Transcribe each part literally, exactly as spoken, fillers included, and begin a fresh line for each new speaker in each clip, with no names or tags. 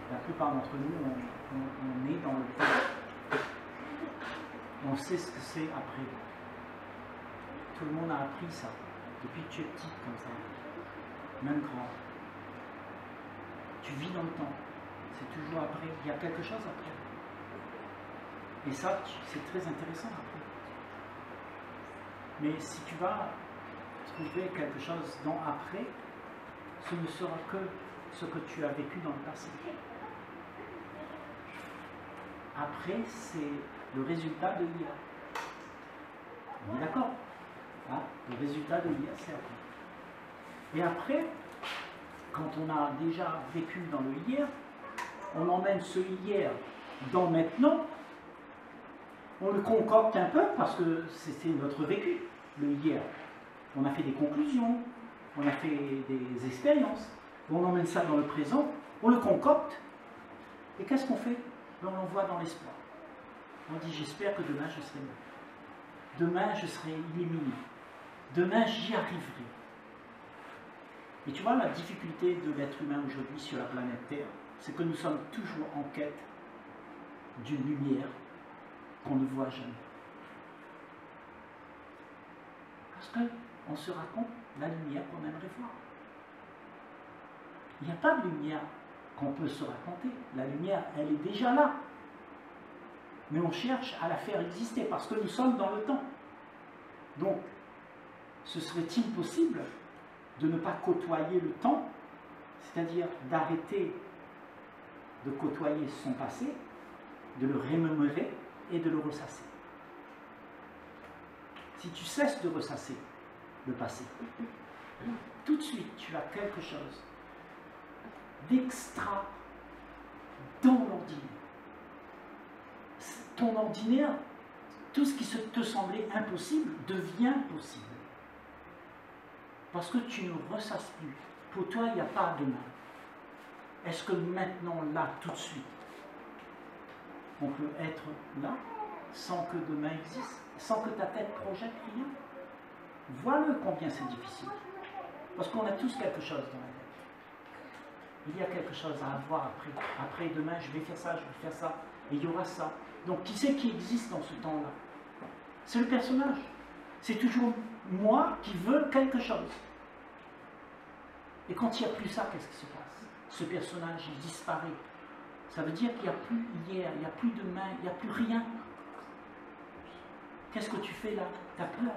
La plupart d'entre nous, on, on, on est dans le temps. On sait ce que c'est après. Tout le monde a appris ça, depuis que tu es petit comme ça, même grand. Tu vis dans le temps, c'est toujours après, il y a quelque chose après. Et ça, c'est très intéressant après. Mais si tu vas trouver quelque chose dans après, ce ne sera que ce que tu as vécu dans le passé. Après, c'est le résultat de l'I A. On est d'accord? Hein? Le résultat de l'I A, c'est après. Et après, quand on a déjà vécu dans le hier, on emmène ce hier dans maintenant, on le concocte un peu parce que c'est notre vécu, le hier. On a fait des conclusions, on a fait des expériences, on emmène ça dans le présent, on le concocte, et qu'est-ce qu'on fait? On l'envoie dans l'espoir. On dit j'espère que demain je serai mieux. Demain je serai illuminé. Demain j'y arriverai. Et tu vois la difficulté de l'être humain aujourd'hui sur la planète Terre, c'est que nous sommes toujours en quête d'une lumière qu'on ne voit jamais. Parce qu'on se raconte la lumière qu'on aimerait voir. Il n'y a pas de lumière qu'on peut se raconter. La lumière, elle est déjà là. Mais on cherche à la faire exister parce que nous sommes dans le temps. Donc, ce serait-il possible de ne pas côtoyer le temps, c'est-à-dire d'arrêter de côtoyer son passé, de le remémorer et de le ressasser. Si tu cesses de ressasser le passé, tout de suite tu as quelque chose d'extra dans l'ordinaire. Ton ordinaire, tout ce qui se te semblait impossible devient possible. Parce que tu ne ressasses plus. Pour toi, il n'y a pas demain. Est-ce que maintenant, là, tout de suite, on peut être là, sans que demain existe, sans que ta tête projette rien? Voilà combien c'est difficile. Parce qu'on a tous quelque chose dans la tête. Il y a quelque chose à avoir après. Après, demain, je vais faire ça, je vais faire ça, et il y aura ça. Donc, qui c'est qui existe dans ce temps-là? C'est le personnage. C'est toujours moi qui veux quelque chose. Et quand il n'y a plus ça, qu'est-ce qui se passe? Ce personnage, il disparaît. Ça veut dire qu'il n'y a plus hier, il n'y a plus demain, il n'y a plus rien. Qu'est-ce que tu fais là? Tu as peur.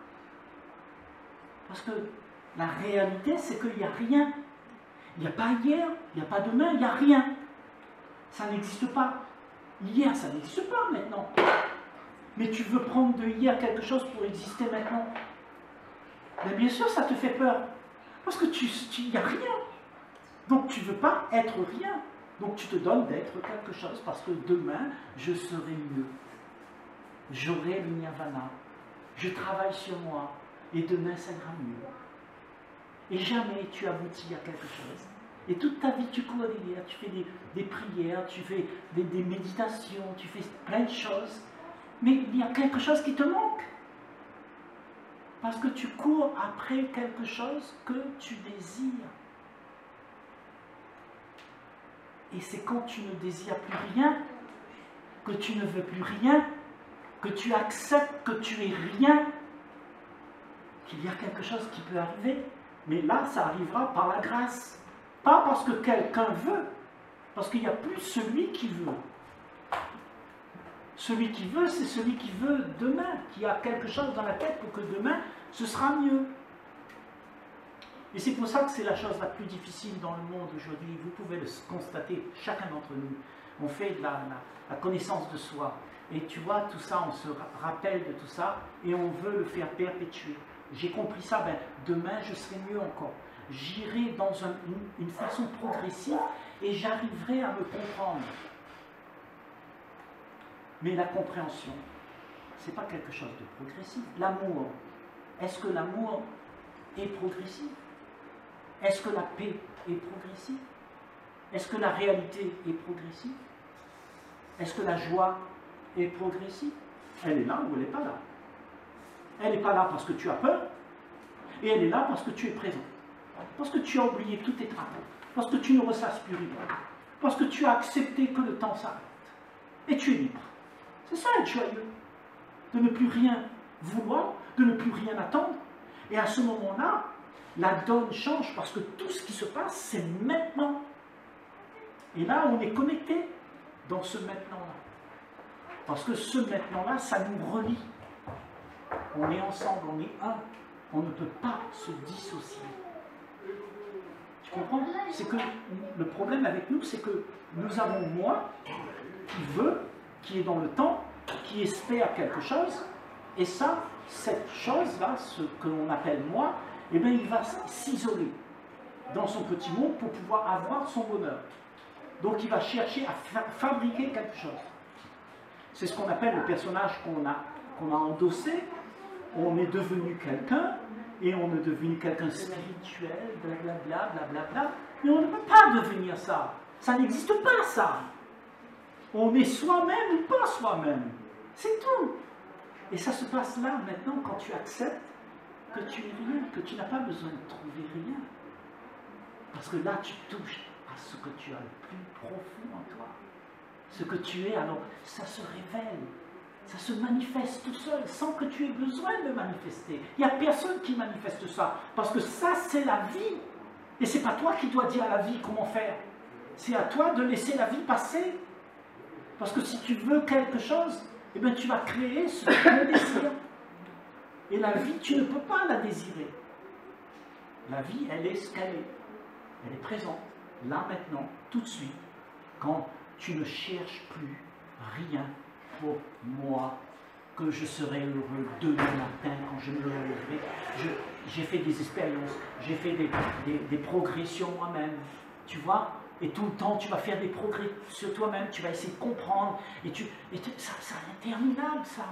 Parce que la réalité, c'est qu'il n'y a rien. Il n'y a pas hier, il n'y a pas demain, il n'y a rien. Ça n'existe pas. Hier, ça n'existe pas maintenant. Mais tu veux prendre de hier quelque chose pour exister maintenant. Mais bien sûr, ça te fait peur. Parce que tu n'y a rien. Donc tu ne veux pas être rien. Donc tu te donnes d'être quelque chose parce que demain, je serai mieux. J'aurai le nirvana. Je travaille sur moi. Et demain, ça ira mieux. Et jamais tu aboutis à quelque chose. Et toute ta vie, tu cours derrière, tu fais des, des prières, tu fais des, des méditations, tu fais plein de choses. Mais il y a quelque chose qui te manque. Parce que tu cours après quelque chose que tu désires. Et c'est quand tu ne désires plus rien, que tu ne veux plus rien, que tu acceptes que tu es rien, qu'il y a quelque chose qui peut arriver. Mais là, ça arrivera par la grâce. Pas parce que quelqu'un veut, parce qu'il n'y a plus celui qui veut. Celui qui veut, c'est celui qui veut demain, qui a quelque chose dans la tête pour que demain, ce sera mieux. Et c'est pour ça que c'est la chose la plus difficile dans le monde aujourd'hui. Vous pouvez le constater, chacun d'entre nous. On fait de la, la, la connaissance de soi. Et tu vois, tout ça, on se rappelle de tout ça, et on veut le faire perpétuer. J'ai compris ça, ben, demain, je serai mieux encore. J'irai dans un, une, une façon progressive, et j'arriverai à me comprendre. Mais la compréhension, ce n'est pas quelque chose de progressif. L'amour, est-ce que l'amour est progressif? Est-ce que la paix est progressive? Est-ce que la réalité est progressive? Est-ce que la joie est progressive? Elle est là ou elle n'est pas là? Elle n'est pas là parce que tu as peur, et elle est là parce que tu es présent. Parce que tu as oublié tous tes travaux, parce que tu ne ressasses plus rien. Parce que tu as accepté que le temps s'arrête. Et tu es libre. C'est ça être joyeux. De ne plus rien vouloir, de ne plus rien attendre. Et à ce moment-là, la donne change parce que tout ce qui se passe, c'est maintenant. Et là, on est connecté dans ce maintenant-là. Parce que ce maintenant-là, ça nous relie. On est ensemble, on est un. On ne peut pas se dissocier. Tu comprends? C'est que le problème avec nous, c'est que nous avons moi qui veut, qui est dans le temps, qui espère quelque chose, et ça, cette chose-là, ce que l'on appelle moi, eh bien, il va s'isoler dans son petit monde pour pouvoir avoir son bonheur. Donc, il va chercher à fa fabriquer quelque chose. C'est ce qu'on appelle le personnage qu'on a, qu'on a endossé. On est devenu quelqu'un, et on est devenu quelqu'un spirituel, blablabla, blablabla. Mais on ne peut pas devenir ça. Ça n'existe pas, ça. On est soi-même ou pas soi-même. C'est tout. Et ça se passe là, maintenant, quand tu acceptes que tu es rien, que tu n'as pas besoin de trouver rien. Parce que là, tu touches à ce que tu as le plus profond en toi. Ce que tu es, alors, ça se révèle. Ça se manifeste tout seul, sans que tu aies besoin de manifester. Il n'y a personne qui manifeste ça. Parce que ça, c'est la vie. Et ce n'est pas toi qui dois dire à la vie comment faire. C'est à toi de laisser la vie passer. Parce que si tu veux quelque chose, eh bien, tu vas créer ce que tu désires. Et la vie, tu ne peux pas la désirer. La vie, elle est ce qu'elle est. Elle est présente, là, maintenant, tout de suite, quand tu ne cherches plus rien pour moi, que je serai heureux demain matin quand je me lèverai. J'ai fait des expériences, j'ai fait des, des, des progressions moi-même, tu vois, et tout le temps tu vas faire des progrès sur toi-même, tu vas essayer de comprendre, et, tu, et tu, ça, c'est interminable ça.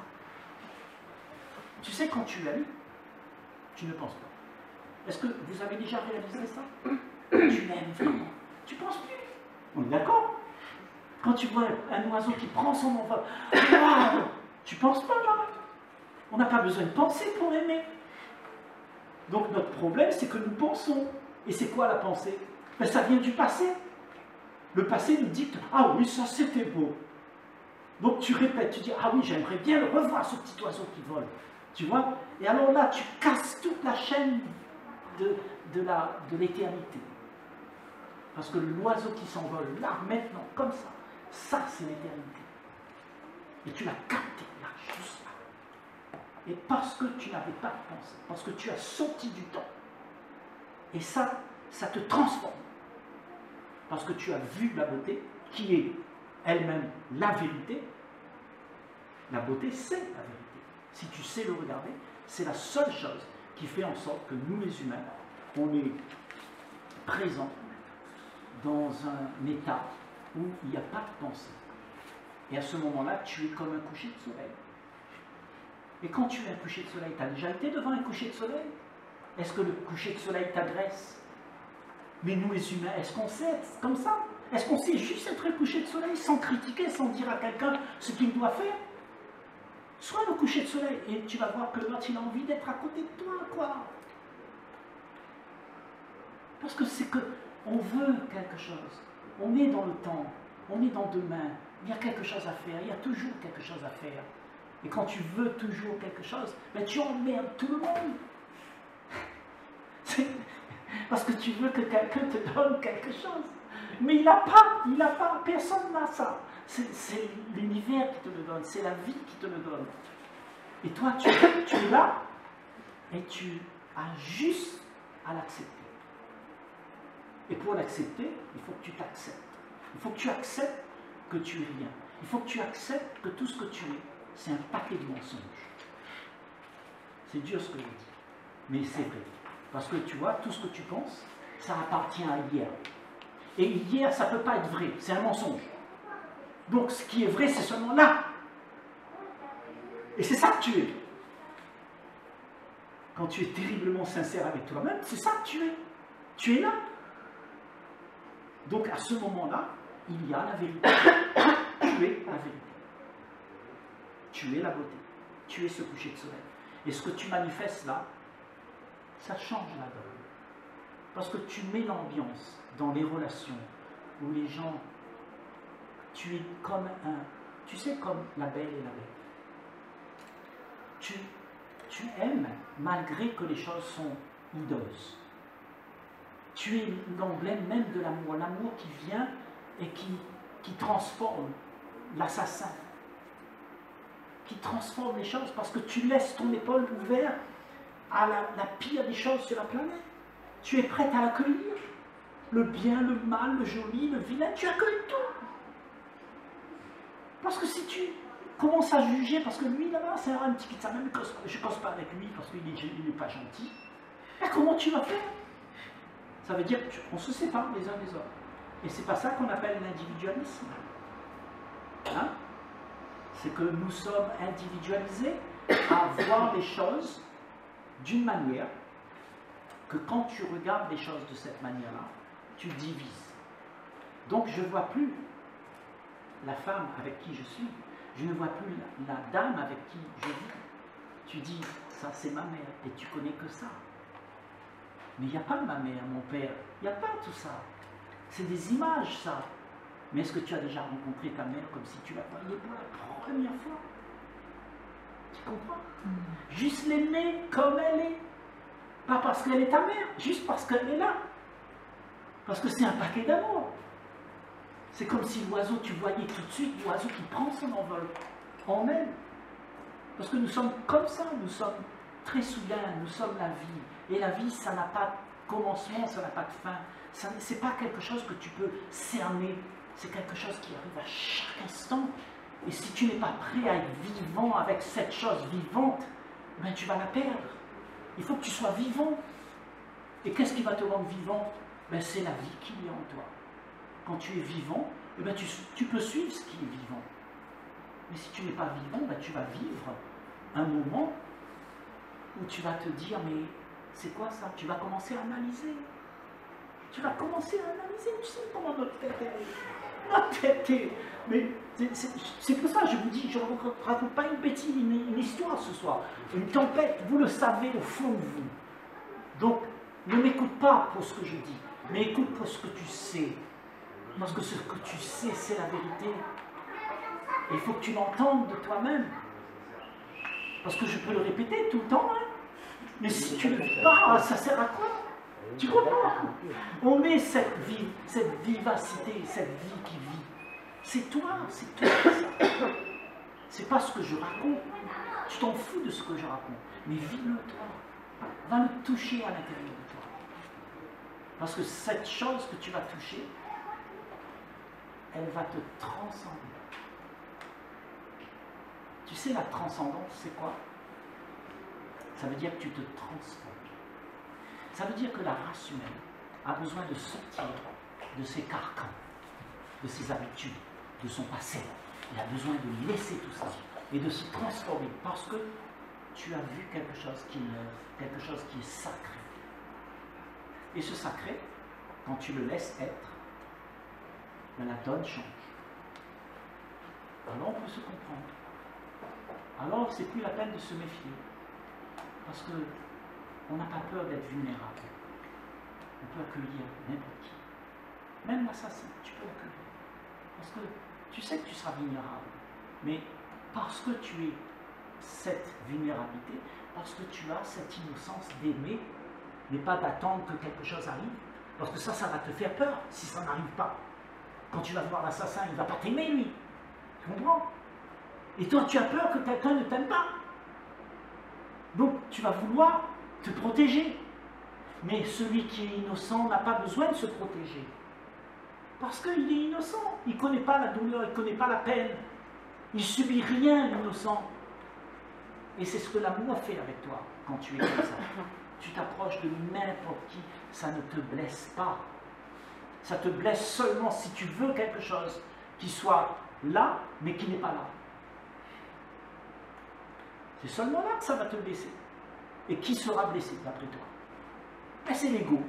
Tu sais, quand tu l'aimes, tu ne penses pas. Est-ce que vous avez déjà réalisé ça? Tu l'aimes vraiment, tu ne penses plus. On est d'accord? Quand tu vois un oiseau qui prend son envol, wow, tu ne penses pas là. On n'a pas besoin de penser pour aimer. Donc notre problème, c'est que nous pensons. Et c'est quoi la pensée? Ben, ça vient du passé. Le passé nous dit, ah oui, ça c'était beau. Donc tu répètes, tu dis, ah oui, j'aimerais bien le revoir, ce petit oiseau qui vole. Tu vois? Et alors là, tu casses toute la chaîne de, de la, de l'éternité. Parce que l'oiseau qui s'envole, là, maintenant, comme ça, ça, c'est l'éternité. Et tu l'as capté, là, juste là. Et parce que tu n'avais pas de pensée, parce que tu as sorti du temps. Et ça, ça te transforme. Parce que tu as vu la beauté, qui est elle-même la vérité. La beauté, c'est la vérité. Si tu sais le regarder, c'est la seule chose qui fait en sorte que nous, les humains, on est présents dans un état où il n'y a pas de pensée. Et à ce moment-là, tu es comme un coucher de soleil. Et quand tu es un coucher de soleil, tu as déjà été devant un coucher de soleil? Est-ce que le coucher de soleil t'agresse? Mais nous, les humains, est-ce qu'on sait être comme ça? Est-ce qu'on sait juste être un coucher de soleil sans critiquer, sans dire à quelqu'un ce qu'il doit faire? Sois le coucher de soleil et tu vas voir que l'autre, il a envie d'être à côté de toi, quoi. Parce que c'est que on veut quelque chose. On est dans le temps, on est dans demain. Il y a quelque chose à faire, il y a toujours quelque chose à faire. Et quand tu veux toujours quelque chose, ben tu emmerdes tout le monde. Parce que tu veux que quelqu'un te donne quelque chose. Mais il n'a pas, il n'a pas, personne n'a ça. C'est l'univers qui te le donne, c'est la vie qui te le donne. Et toi, tu, tu es là et tu as juste à l'accepter. Et pour l'accepter, il faut que tu t'acceptes. Il faut que tu acceptes que tu es rien. Il faut que tu acceptes que tout ce que tu es, c'est un paquet de mensonges. C'est dur ce que je dis, mais c'est vrai. Parce que tu vois, tout ce que tu penses, ça appartient à hier. Et hier, ça ne peut pas être vrai, c'est un mensonge. Donc ce qui est vrai, c'est seulement là. Et c'est ça que tu es. Quand tu es terriblement sincère avec toi-même, c'est ça que tu es. Tu es là. Donc à ce moment-là, il y a la vérité. Tu es la vérité. Tu es la beauté. Tu es ce coucher de soleil. Et ce que tu manifestes là, ça change la donne. Parce que tu mets l'ambiance dans les relations où les gens tu es comme un, tu sais, comme la belle et la bête. Tu, tu aimes malgré que les choses sont hideuses. Tu es l'emblème même de l'amour, l'amour qui vient et qui, qui transforme l'assassin, qui transforme les choses parce que tu laisses ton épaule ouverte à la, la pire des choses sur la planète. Tu es prête à l'accueillir. Le bien, le mal, le joli, le vilain, tu accueilles tout. Parce que si tu commences à juger, parce que lui là-bas, c'est un petit ça même je ne cause pas avec lui parce qu'il n'est pas gentil, mais comment tu vas faire? Ça veut dire qu'on se sépare les uns des autres. Et c'est pas ça qu'on appelle l'individualisme. Hein? C'est que nous sommes individualisés à voir les choses d'une manière que quand tu regardes les choses de cette manière-là, tu divises. Donc je ne vois plus la femme avec qui je suis, je ne vois plus la, la dame avec qui je vis. Tu dis, ça c'est ma mère, et tu connais que ça. Mais il n'y a pas ma mère, mon père, il n'y a pas tout ça. C'est des images, ça. Mais est-ce que tu as déjà rencontré ta mère comme si tu la voyais pour la première fois? Tu comprends? Mm. Juste l'aimer comme elle est. Pas parce qu'elle est ta mère, juste parce qu'elle est là. Parce que c'est un paquet d'amour. C'est comme si l'oiseau, tu voyais tout de suite l'oiseau qui prend son envol en elle. Parce que nous sommes comme ça, nous sommes très soudains, nous sommes la vie. Et la vie, ça n'a pas de commencement, ça n'a pas de fin. Ce n'est pas quelque chose que tu peux cerner. C'est quelque chose qui arrive à chaque instant. Et si tu n'es pas prêt à être vivant avec cette chose vivante, ben tu vas la perdre. Il faut que tu sois vivant. Et qu'est-ce qui va te rendre vivant? Ben c'est la vie qui est en toi. Quand tu es vivant, eh ben tu, tu peux suivre ce qui est vivant. Mais si tu n'es pas vivant, ben tu vas vivre un moment où tu vas te dire, mais c'est quoi ça? Tu vas commencer à analyser. Tu vas commencer à analyser. Tu sais comment notre tête est. Notre tête est. Mais c'est pour ça que je vous dis, je ne raconte pas une bêtise, une, une histoire ce soir. Une tempête, vous le savez au fond de vous. Donc, ne m'écoute pas pour ce que je dis, mais écoute pour ce que tu sais. Parce que ce que tu sais, c'est la vérité. Et il faut que tu l'entendes de toi-même. Parce que je peux le répéter tout le temps, hein. Mais si tu ne le vis pas, ça sert à quoi? Tu comprends? On met cette vie, cette vivacité, cette vie qui vit. C'est toi, c'est toi ça. C'est pas ce que je raconte. Tu t'en fous de ce que je raconte. Mais vis-le toi. Va le toucher à l'intérieur de toi. Parce que cette chose que tu vas toucher, elle va te transcender. Tu sais, la transcendance, c'est quoi? Ça veut dire que tu te transformes. Ça veut dire que la race humaine a besoin de sortir de ses carcans, de ses habitudes, de son passé. Il a besoin de laisser tout ça et de se transformer parce que tu as vu quelque chose qui est neuf, quelque chose qui est sacré. Et ce sacré, quand tu le laisses être, ben la donne change. Alors on peut se comprendre. Alors c'est plus la peine de se méfier. Parce que on n'a pas peur d'être vulnérable. On peut accueillir n'importe qui. Même l'assassin, tu peux l'accueillir. Parce que tu sais que tu seras vulnérable. Mais parce que tu es cette vulnérabilité, parce que tu as cette innocence d'aimer, mais pas d'attendre que quelque chose arrive. Parce que ça, ça va te faire peur si ça n'arrive pas. Quand tu vas voir l'assassin, il ne va pas t'aimer, lui. Tu comprends? Et toi, tu as peur que quelqu'un ne t'aime pas. Donc, tu vas vouloir te protéger. Mais celui qui est innocent n'a pas besoin de se protéger. Parce qu'il est innocent. Il ne connaît pas la douleur, il ne connaît pas la peine. Il ne subit rien, l'innocent. Et c'est ce que l'amour fait avec toi quand tu es comme ça. Tu t'approches de n'importe qui, ça ne te blesse pas. Ça te blesse seulement si tu veux quelque chose qui soit là, mais qui n'est pas là. C'est seulement là que ça va te blesser. Et qui sera blessé d'après toi? Ben, c'est l'ego.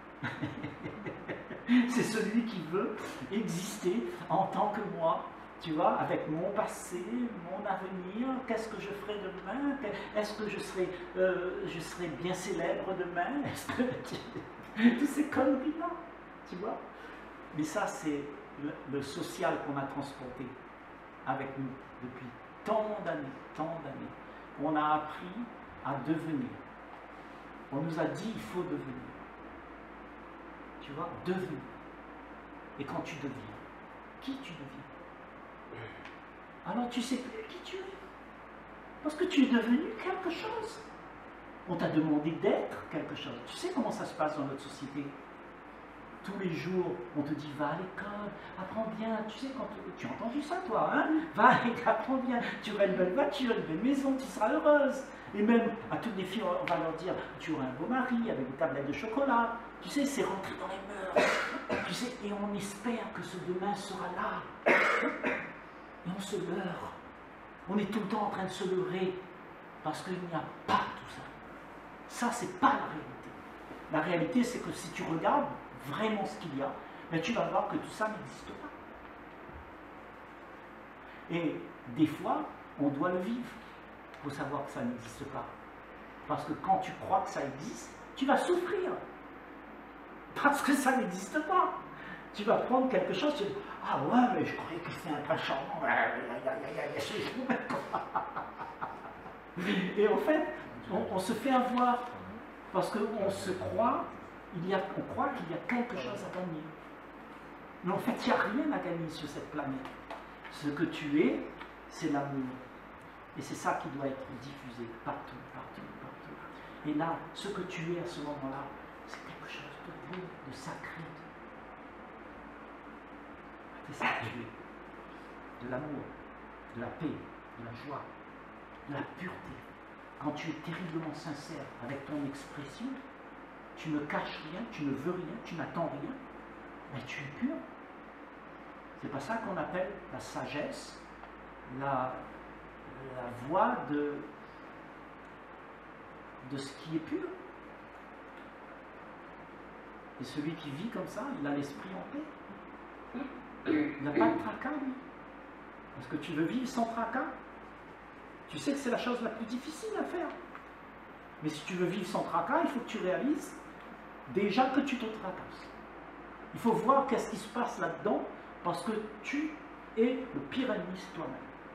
C'est celui qui veut exister en tant que moi, tu vois, avec mon passé, mon avenir, qu'est-ce que je ferai demain, est-ce que je serai, euh, je serai bien célèbre demain, est-ce que... Tous ces conneries-là, tu vois. Mais ça, c'est le, le social qu'on a transporté avec nous depuis tant d'années, tant d'années. On a appris à devenir. On nous a dit il faut devenir. Tu vois, devenir. Et quand tu deviens, qui tu deviens? Alors tu sais plus qui tu es. Parce que tu es devenu quelque chose. On t'a demandé d'être quelque chose. Tu sais comment ça se passe dans notre société? Tous les jours, on te dit va à l'école, apprends bien. Tu sais, quand tu, tu as entendu ça, toi, hein? Va, apprends bien. Tu auras une belle voiture, une belle maison, tu seras heureuse. Et même à toutes les filles, on va leur dire tu auras un beau mari avec des tablettes de chocolat. Tu sais, c'est rentré dans les mœurs. Tu sais, et on espère que ce demain sera là. Et on se leurre. On est tout le temps en train de se leurrer parce qu'il n'y a pas tout ça. Ça, c'est pas la réalité. La réalité, c'est que si tu regardes vraiment ce qu'il y a, ben, tu vas voir que tout ça n'existe pas. Et des fois, on doit le vivre pour savoir que ça n'existe pas. Parce que quand tu crois que ça existe, tu vas souffrir. Parce que ça n'existe pas. Tu vas prendre quelque chose, tu vas dire, ah ouais, mais je croyais que c'était un prince charmant. Et en fait, on, on se fait avoir parce qu'on se croit, il y a, on croit qu'il y a quelque chose à gagner. Mais en fait, il n'y a rien à gagner sur cette planète. Ce que tu es, c'est l'amour. Et c'est ça qui doit être diffusé partout, partout, partout. Et là, ce que tu es à ce moment-là, c'est quelque chose de beau, de sacré. C'est ça que tu es. De l'amour, de la paix, de la joie, de la pureté. Quand tu es terriblement sincère avec ton expression, tu ne caches rien, tu ne veux rien, tu n'attends rien, mais tu es pur. C'est pas ça qu'on appelle la sagesse, la, la voie de, de ce qui est pur. Et celui qui vit comme ça, il a l'esprit en paix. Il n'a pas de tracas, lui. Est-ce que tu veux vivre sans tracas? Tu sais que c'est la chose la plus difficile à faire. Mais si tu veux vivre sans tracas, il faut que tu réalises déjà que tu te tracasses. Il faut voir qu'est-ce qui se passe là-dedans, parce que tu es le pire ennemi de toi-même.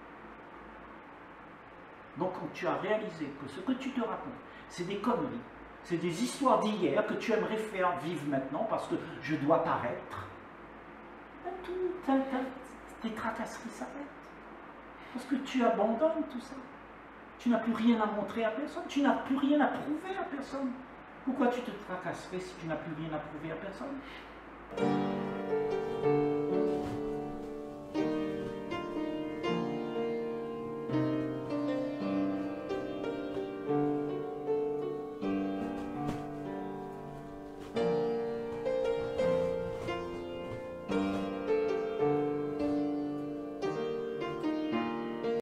Donc quand tu as réalisé que ce que tu te racontes, c'est des conneries, c'est des histoires d'hier que tu aimerais faire vivre maintenant parce que je dois paraître, ben tout, ta, ta, tes tracasseries s'arrêtent. Parce que tu abandonnes tout ça. Tu n'as plus rien à montrer à personne, tu n'as plus rien à prouver à personne. Pourquoi tu te tracasserais si tu n'as plus rien à prouver à personne?